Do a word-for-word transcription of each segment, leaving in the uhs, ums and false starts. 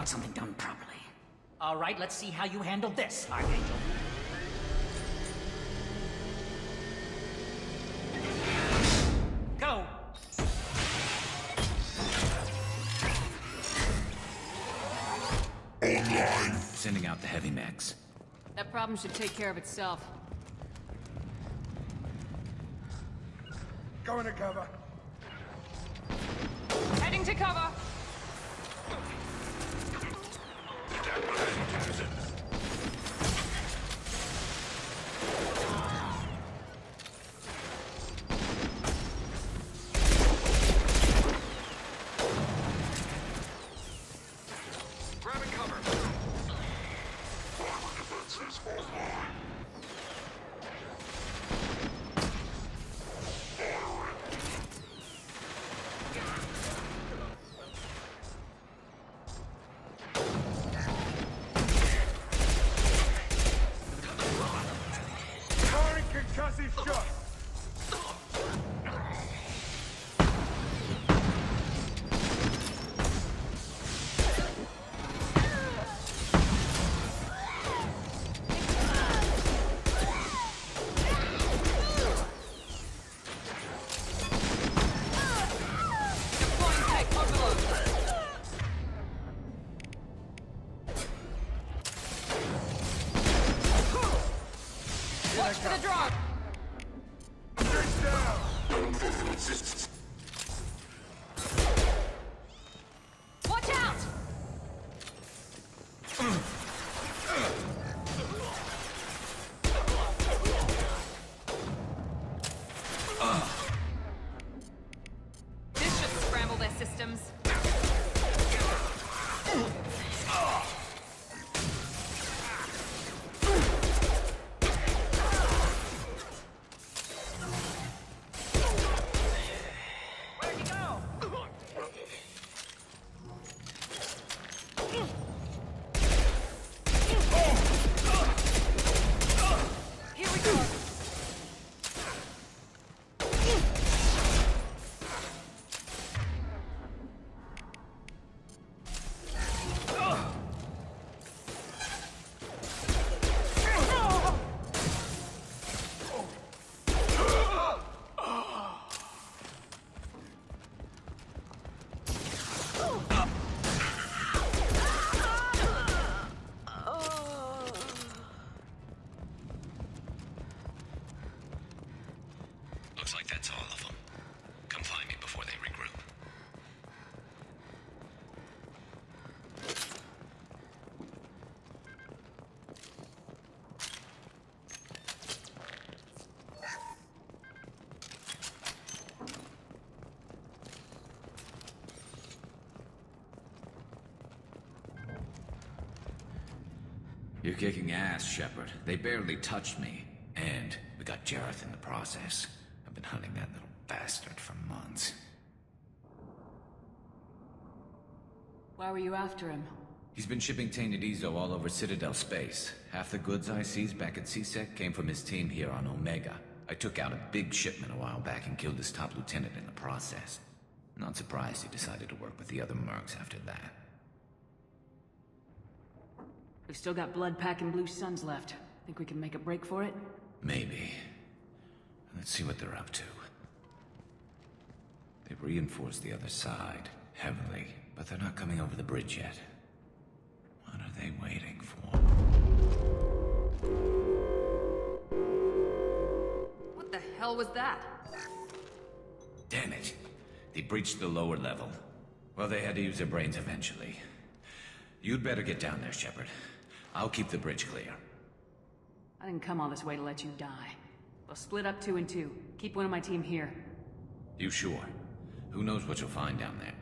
want something done properly. All right, let's see how you handle this, Archangel. Go! Online. Sending out the heavy mechs. That problem should take care of itself. Going to cover. Heading to cover! Grabbing cover. Defenses online. Concussive shot! Watch for the drop! Watch out! This should scramble their systems. Here we go. Looks like that's all of them. Come find me before they regroup. You're kicking ass, Shepard. They barely touched me. And we got Jareth in the process. I've been hunting that little bastard for months. Why were you after him? He's been shipping tainted Ezo all over Citadel space. Half the goods I seized back at C SEC came from his team here on Omega. I took out a big shipment a while back and killed his top lieutenant in the process. Not surprised he decided to work with the other mercs after that. We've still got Blood Pack and Blue Suns left. Think we can make a break for it? Maybe. Let's see what they're up to. They've reinforced the other side, heavily, but they're not coming over the bridge yet. What are they waiting for? What the hell was that? Damn it! They breached the lower level. Well, they had to use their brains eventually. You'd better get down there, Shepard. I'll keep the bridge clear. I didn't come all this way to let you die. We'll split up two and two. Keep one of my team here. You sure? Who knows what you'll find down there?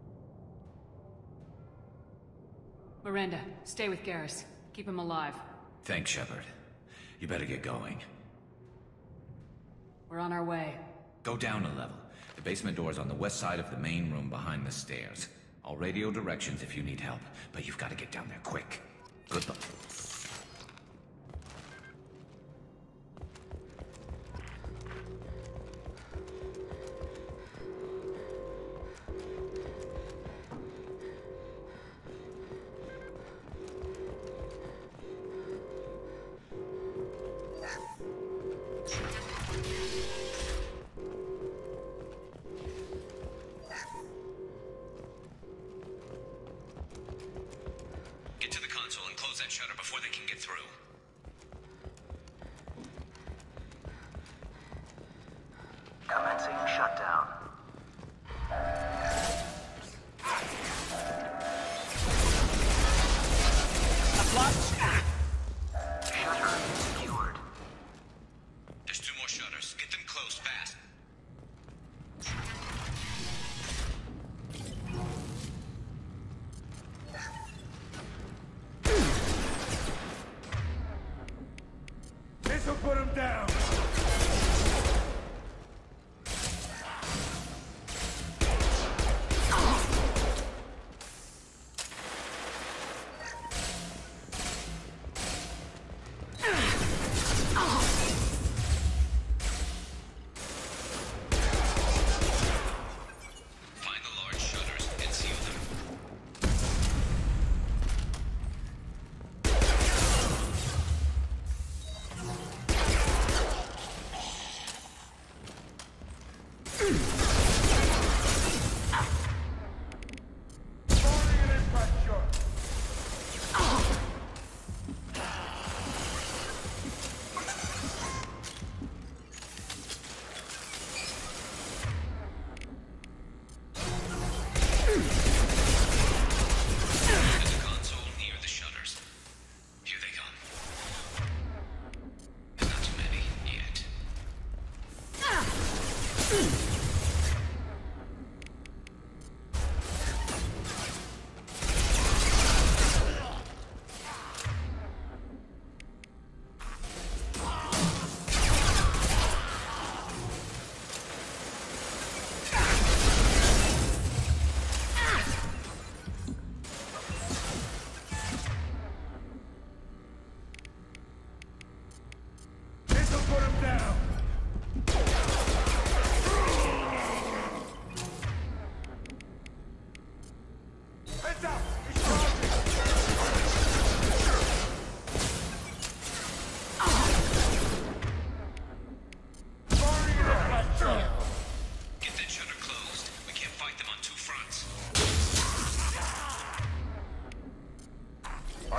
Miranda, stay with Garrus. Keep him alive. Thanks, Shepard. You better get going. We're on our way. Go down a level. The basement door's on the west side of the main room behind the stairs. I'll radio directions if you need help, but you've got to get down there quick. Good luck.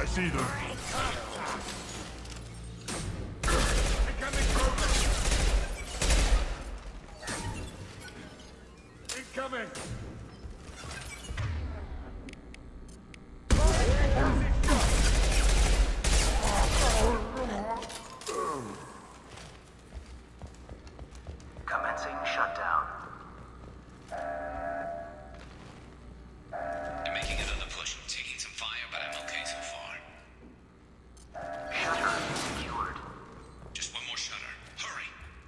I see them. Incoming progress. Incoming. Commencing shutdown. I'm making another push. Taking some fire, but I'm okay so far. Shutter secured. Just one more shutter. Hurry!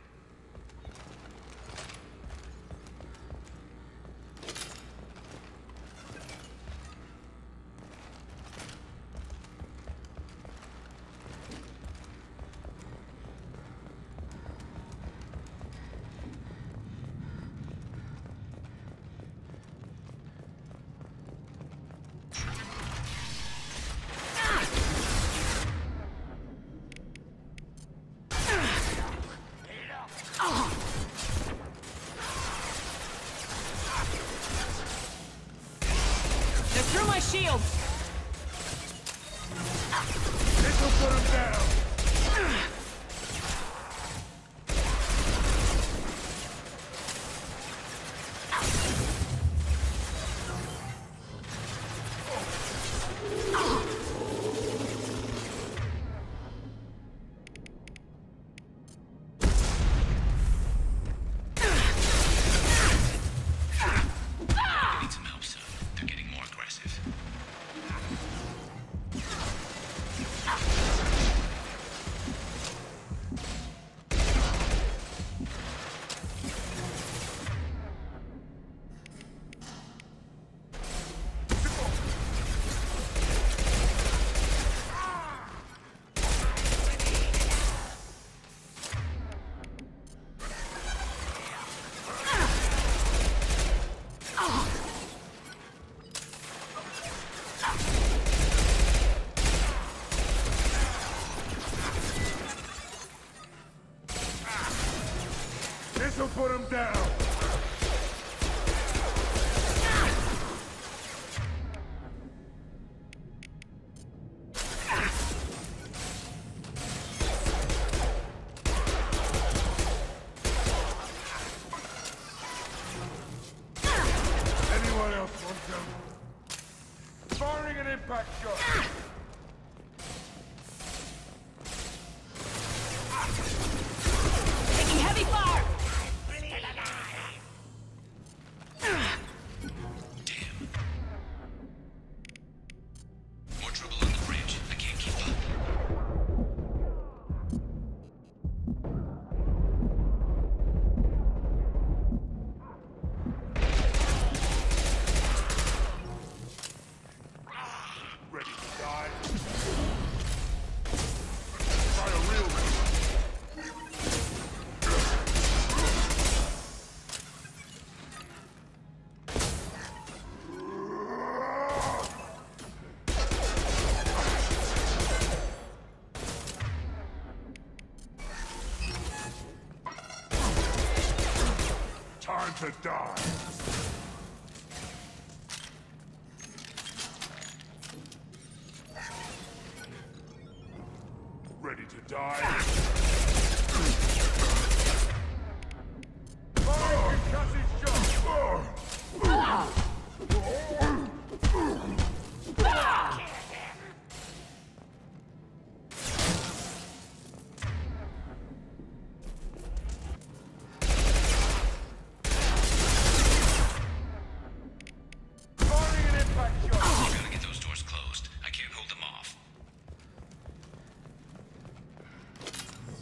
They're through my shield! This'll put him down. I need some help, sir. They're getting more aggressive. This'll put him down. Anyone else want some? Firing an impact shot. Taking heavy fire! Damn. More trouble on the bridge. I can't keep up. Ready to die? Try a real one. Time to die. Ready to die. Fire concussive shot. Firing an impact shot. You gotta get those doors closed. I can't hold them off.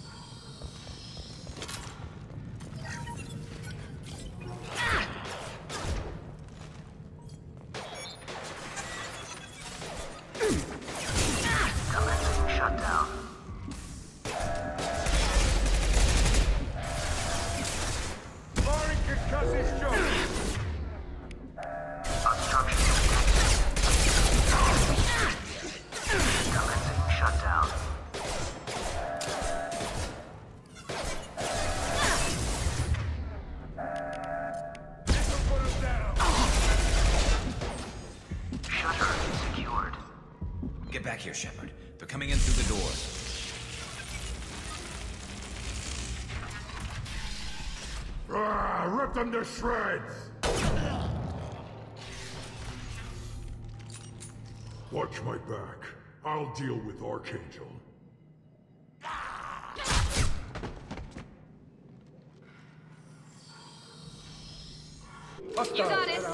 Get back here, Shepard. They're coming in through the doors. Ah, rip them to shreds! Watch my back. I'll deal with Archangel. You got it.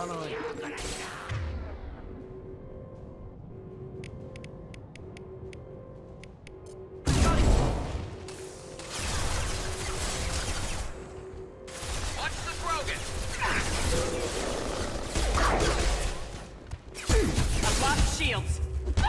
Watch the Krogan! I've lost shields.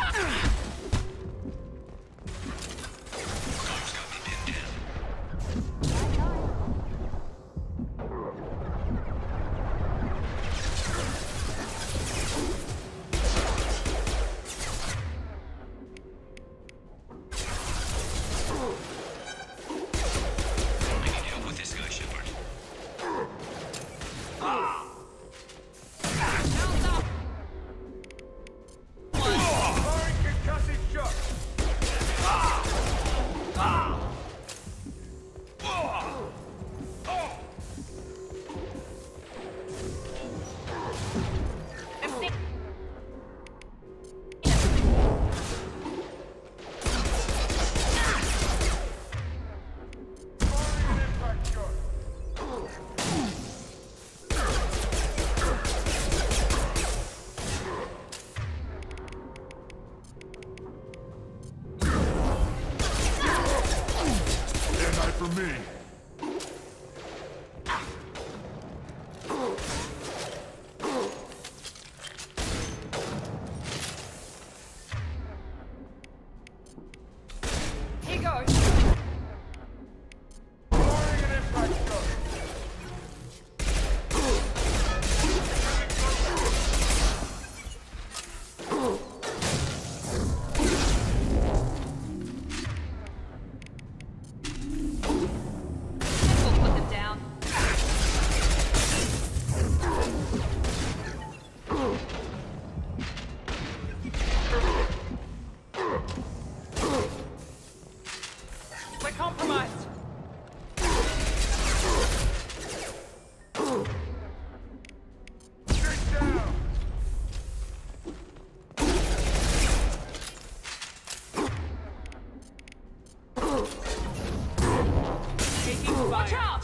For me. Here goes. Firing an impact shot. Watch out!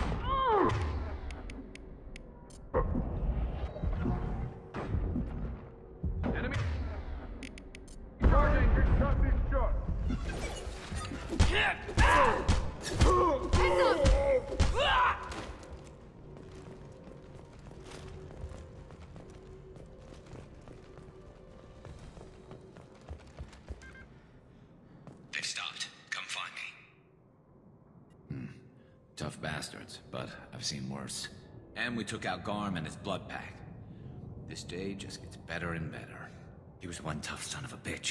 Enemy. Charging. Concussive shot. They've stopped. Come find me. Hmm. Tough bastards, but I've seen worse. And we took out Garm and his blood pack. This day just gets better and better. He was one tough son of a bitch.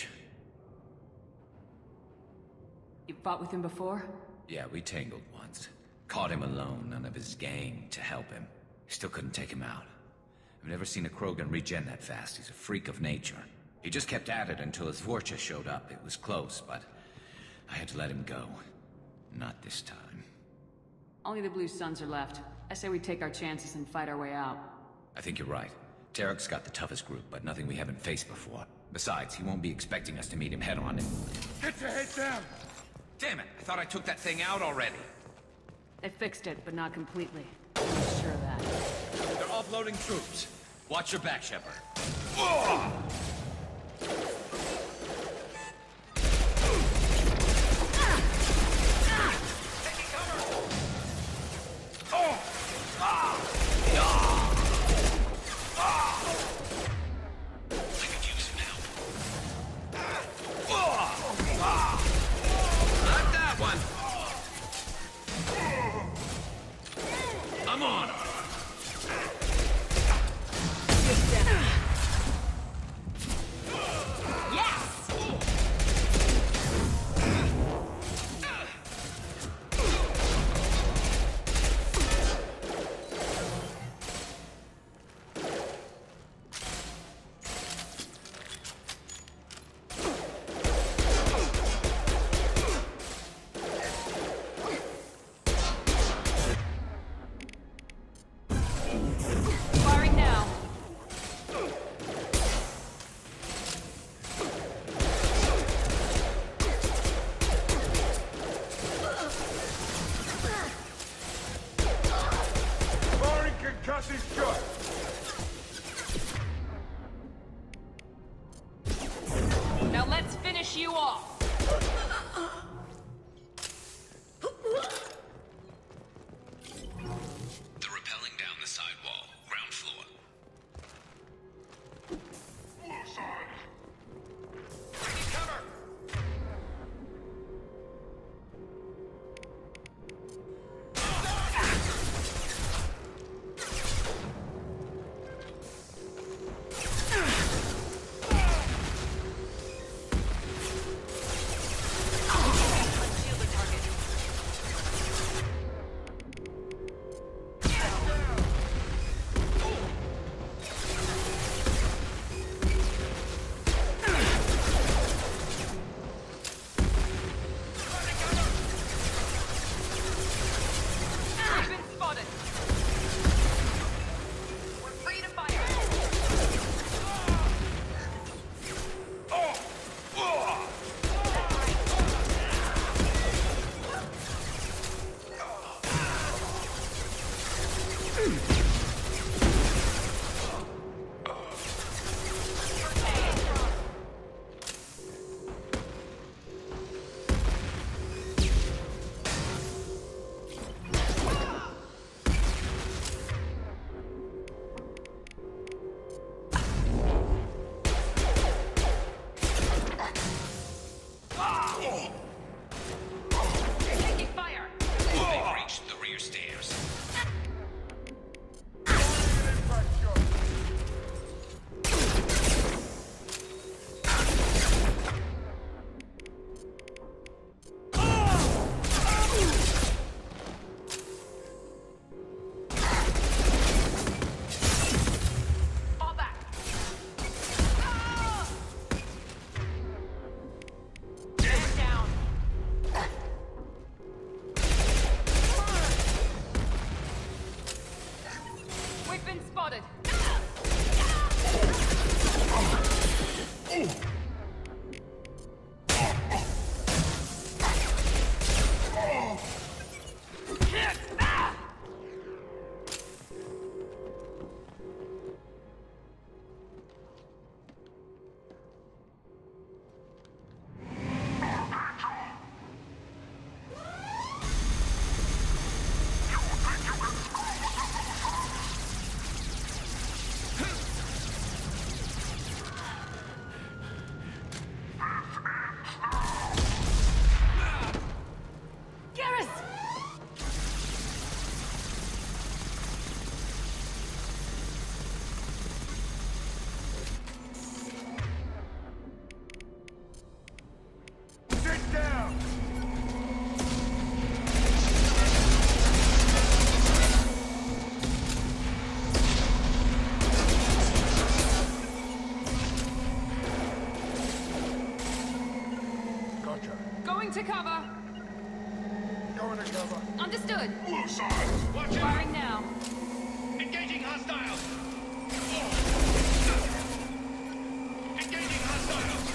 You fought with him before? Yeah, we tangled once. Caught him alone, none of his gang to help him. Still couldn't take him out. I've never seen a Krogan regen that fast. He's a freak of nature. He just kept at it until his Vorcha showed up. It was close, but I had to let him go. Not this time. Only the Blue Suns are left. I say we take our chances and fight our way out. I think you're right. Tarek's got the toughest group, but nothing we haven't faced before. Besides, he won't be expecting us to meet him head-on. Get your head down! Damn it! I thought I took that thing out already. They fixed it, but not completely. I'm sure of that. They're offloading troops. Watch your back, Shepard. I'm on him! We've been spotted. Going to cover. Going to cover. Understood. Blue side. Watch it. Firing now. Engaging hostiles. Engaging hostiles.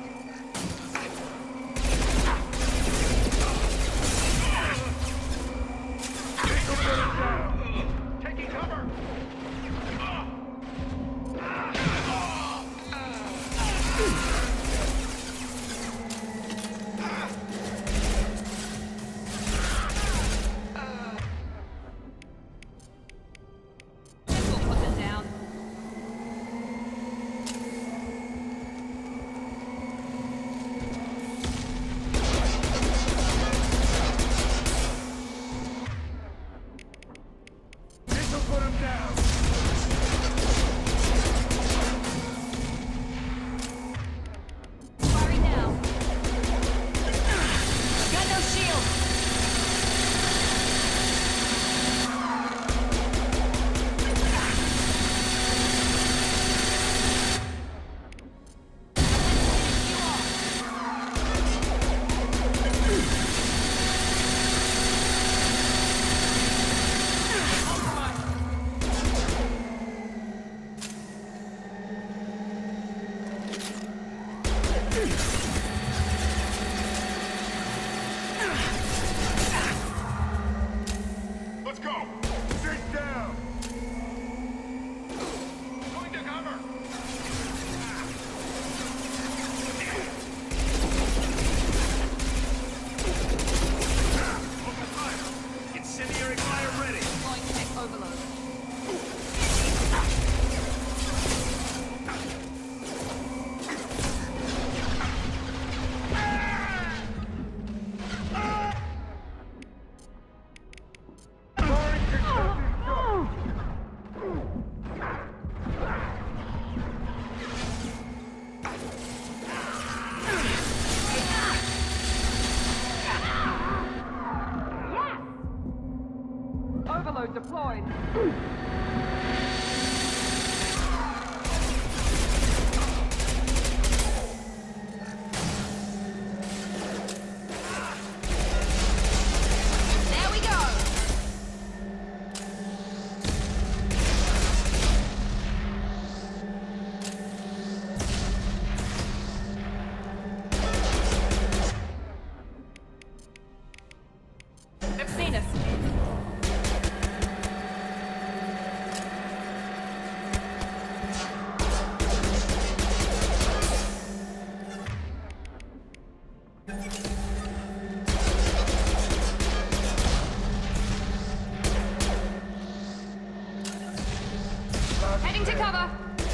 Taking cover. We'll put them down. This will put him down. Firing now. Got no shield. Let's go. Sit down. Going to cover. Open fire. Incendiary fire ready. Deploying tech overload. Firing constructive shot. Overload deployed. There we go. They've seen us. Heading to cover.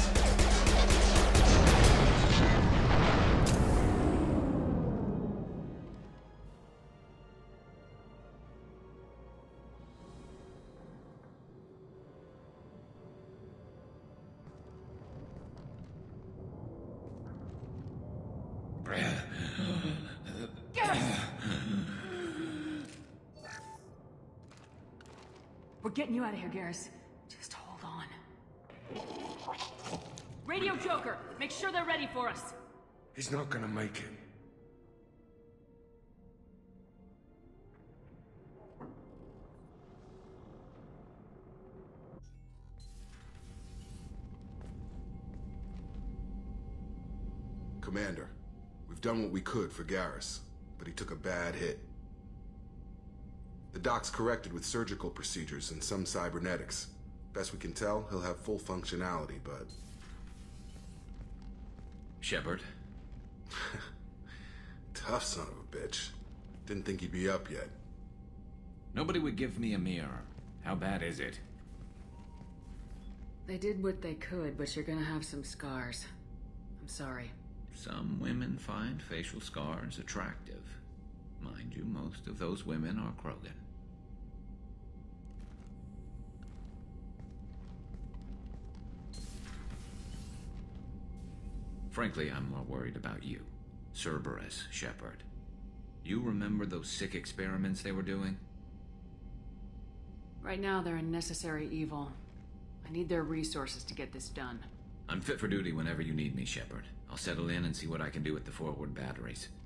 We're getting you out of here, Garrus. Just hold on. Radio Joker, make sure they're ready for us. He's not gonna make it. Commander, we've done what we could for Garrus, but he took a bad hit. The doc's corrected with surgical procedures and some cybernetics. Best we can tell, he'll have full functionality, but... Shepard? Tough son of a bitch. Didn't think he'd be up yet. Nobody would give me a mirror. How bad is it? They did what they could, but you're gonna have some scars. I'm sorry. Some women find facial scars attractive. Mind you, most of those women are Krogan. Frankly, I'm more worried about you. Cerberus, Shepard. You remember those sick experiments they were doing? Right now, they're a necessary evil. I need their resources to get this done. I'm fit for duty whenever you need me, Shepard. I'll settle in and see what I can do with the forward batteries.